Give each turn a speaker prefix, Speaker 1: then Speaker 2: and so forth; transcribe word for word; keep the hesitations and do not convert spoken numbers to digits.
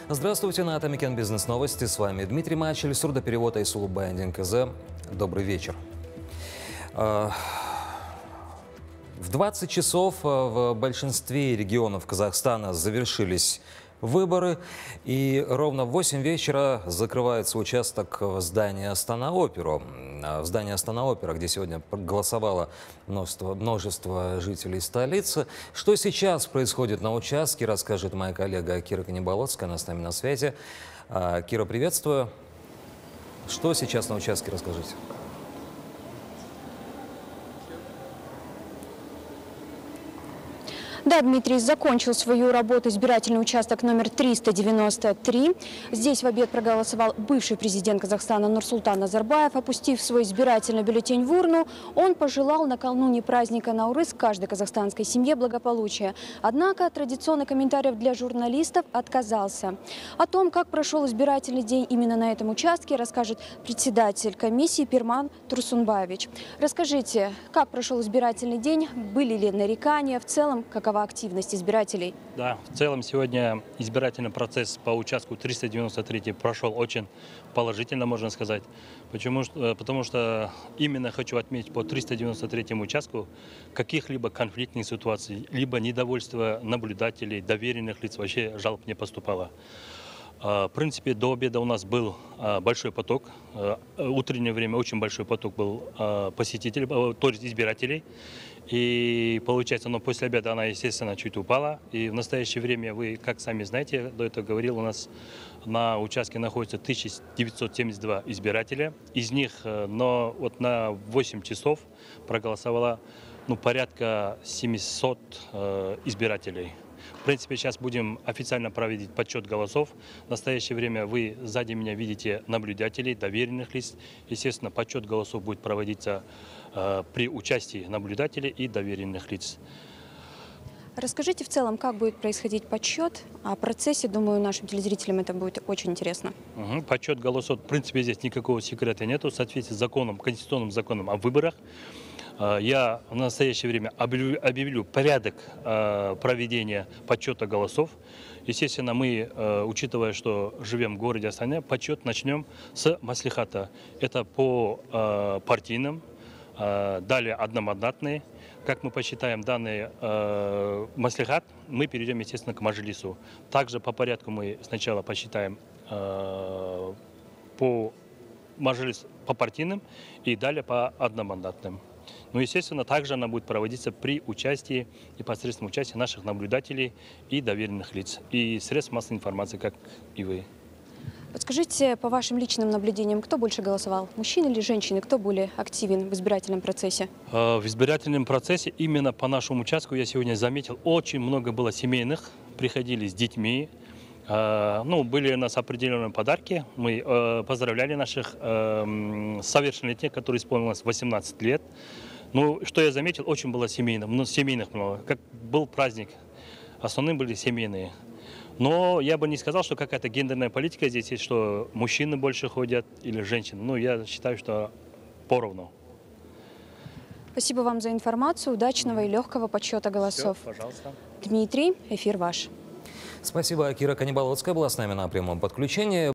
Speaker 1: Здравствуйте, на Атамикен Бизнес Новости. С вами Дмитрий Мачель, сурдоперевод Айсулу Бандинг КЗ. Добрый вечер. В двадцать часов в большинстве регионов Казахстана завершились выборы, и ровно в восемь вечера закрывается участок в здании Астана-Опера. В здании Астана-Опера, где сегодня голосовало множество, множество жителей столицы. Что сейчас происходит на участке, расскажет моя коллега Кира Каниболоцкая, она с нами на связи. Кира, приветствую. Что сейчас на участке, расскажите.
Speaker 2: Да, Дмитрий, закончил свою работу избирательный участок номер триста девяносто три. Здесь в обед проголосовал бывший президент Казахстана Нурсултан Назарбаев. Опустив свой избирательный бюллетень в урну, он пожелал накануне праздника Наурыз каждой казахстанской семье благополучия. Однако от традиционных комментариев для журналистов отказался. О том, как прошел избирательный день именно на этом участке, расскажет председатель комиссии Пирман Турсунбаевич. Расскажите, как прошел избирательный день, были ли нарекания, в целом, какова активность избирателей?
Speaker 3: Да, в целом сегодня избирательный процесс по участку триста девяносто три прошел очень положительно, можно сказать. Почему? Потому что именно хочу отметить по триста девяносто третьему участку каких-либо конфликтных ситуаций, либо недовольства наблюдателей, доверенных лиц вообще жалоб не поступало. В принципе, до обеда у нас был большой поток. Утреннее время очень большой поток был посетителей, то есть избирателей. И получается, но после обеда она, естественно, чуть упала. И в настоящее время, вы, как сами знаете, до этого говорил, у нас на участке находится тысяча девятьсот семьдесят два избирателя. Из них но вот на восемь часов проголосовало ну, порядка семисот э, избирателей. В принципе, сейчас будем официально проводить подсчет голосов. В настоящее время вы сзади меня видите наблюдателей, доверенных лиц. Естественно, подсчет голосов будет проводиться э, при участии наблюдателей и доверенных лиц.
Speaker 2: Расскажите в целом, как будет происходить подсчет. О процессе, думаю, нашим телезрителям это будет очень интересно.
Speaker 3: Угу. Подсчет голосов, в принципе, здесь никакого секрета нету. В соответствии с законом, конституционным законом о выборах, я в настоящее время объявлю порядок проведения подсчета голосов. Естественно, мы, учитывая, что живем в городе Астане, подсчет начнем с маслихата. Это по партийным, далее одномандатные. Как мы посчитаем данный маслихат, мы перейдем, естественно, к мажилису. Также по порядку мы сначала посчитаем по мажилис по партийным и далее по одномандатным. Ну, естественно, также она будет проводиться при участии, непосредственном участии наших наблюдателей и доверенных лиц, и средств массовой информации, как и вы.
Speaker 2: Подскажите, по вашим личным наблюдениям, кто больше голосовал? Мужчины или женщины? Кто более активен в избирательном процессе?
Speaker 3: В избирательном процессе именно по нашему участку я сегодня заметил, очень много было семейных, приходили с детьми. Ну, были у нас определенные подарки. Мы э, поздравляли наших э, совершеннолетних, которые исполнилось восемнадцать лет. Ну, что я заметил, очень было семейных, ну, семейных много. Как был праздник, основные были семейные. Но я бы не сказал, что какая-то гендерная политика здесь есть, что мужчины больше ходят или женщины. Ну, я считаю, что поровну.
Speaker 2: Спасибо вам за информацию. Удачного и легкого подсчета голосов.
Speaker 3: Все, пожалуйста.
Speaker 2: Дмитрий, эфир ваш.
Speaker 1: Спасибо. Кира Каниболоцкая была с нами на прямом подключении.